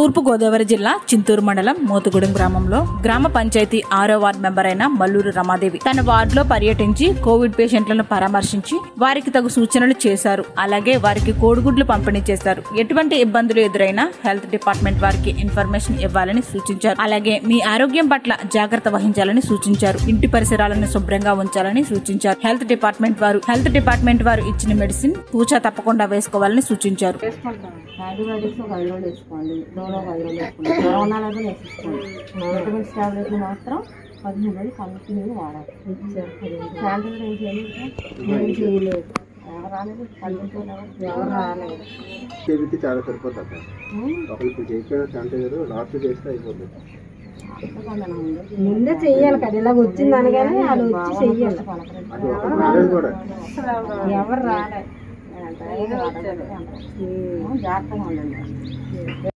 తూర్పు గోదావరి జిల్లా చింతూరు మండలం మోతుగూడెం గ్రామంలో గ్రామ పంచాయతీ 6వ వార్డు మెంబర్ అయిన మల్లూరు రమాదేవి తన వార్డులో పర్యటించి కోవిడ్ పేషెంట్లను పరామర్శించి వారికి తగు సూచనలు చేశారు. అలాగే వారికి కోడిగుడ్లు పంపిణీ చేశారు. ఎటువంటి ఇబ్బందులు ఎదురైనా హెల్త్ డిపార్ట్మెంట్ వారికి ఇన్ఫర్మేషన్ ఇవ్వాలని సూచించారు. అలాగే మీ ఆరోగ్యం పట్ల జాగ్రత్త వహించాలని సూచించారు. ఇంటి పరిసరాలను శుభ్రంగా ఉంచాలని సూచించారు. హెల్త్ డిపార్ట్మెంట్ వారు ఇచ్చిన మెడిసిన్ తూచా తప్పకుండా వేసుకోవాలని సూచించారు. యాంటీబయాటిక్స్ ఒక 5 రోజులు వేసుకోండి, డోలో 5 రోజులు వేసుకోండి, కరోనాలో వేసుకోండి. విటమిన్స్ టాబ్లెట్లు మాత్రం 15 రోజులు కంటిన్యూ వాడాలి. శానిటైజర్ ఏం చేయలేదు, ఎవరు రాలేదు, ఎవరు రాలేదు. చాలా సరిపోతుంది. ఇప్పుడు చేయకపోయినా శానిటైజర్ లాస్ట్ చేస్తే అయిపోతుంది. ముందే చెయ్యాలి కదా, ఇలా వచ్చింది అనగానే వాళ్ళు వచ్చి చెయ్యాలి. ఎవరు రాలేదు, జాగ్రత్తగా ఉండండి.